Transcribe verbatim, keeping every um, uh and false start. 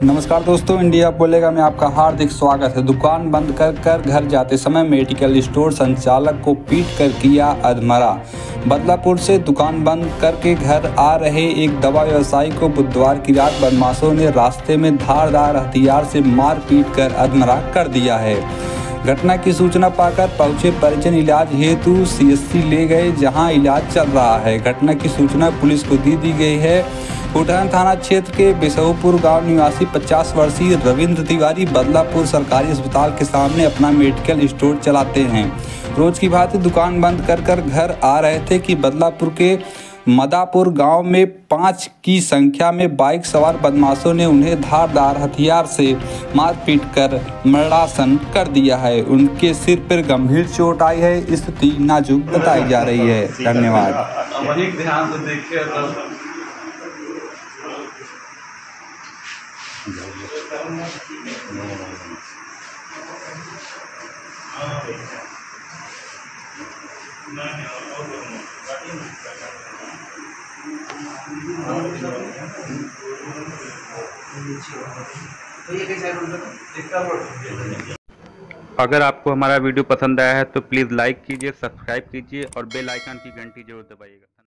नमस्कार दोस्तों, इंडिया बोलेगा में आपका हार्दिक स्वागत है। दुकान बंद कर कर घर जाते समय मेडिकल स्टोर संचालक को पीट कर किया अधमरा। बदलापुर से दुकान बंद करके घर आ रहे एक दवा व्यवसायी को बुधवार की रात बदमाशों ने रास्ते में धारदार हथियार से मार पीट कर अधमरा कर दिया है। घटना की सूचना पाकर पहुंचे परिजन इलाज हेतु सीएससी ले गए, जहां इलाज चल रहा है। घटना की सूचना पुलिस को दी दी गई है। उठान थाना क्षेत्र के बिसहुपुर गांव निवासी पचास वर्षीय रविंद्र तिवारी बदलापुर सरकारी अस्पताल के सामने अपना मेडिकल स्टोर चलाते हैं। रोज की भांति दुकान बंद कर कर घर आ रहे थे कि बदलापुर के मदापुर गांव में पाँच की संख्या में बाइक सवार बदमाशों ने उन्हें धारदार हथियार से मारपीट कर मरणासन कर दिया है। उनके सिर पर गंभीर चोट आई है। स्थिति नाजुक बताई जा रही है। धन्यवाद। ध्यान से देखिए तो अगर आपको हमारा वीडियो पसंद आया है तो प्लीज़ लाइक कीजिए, सब्सक्राइब कीजिए और बेल आइकन की घंटी जरूर दबाइएगा।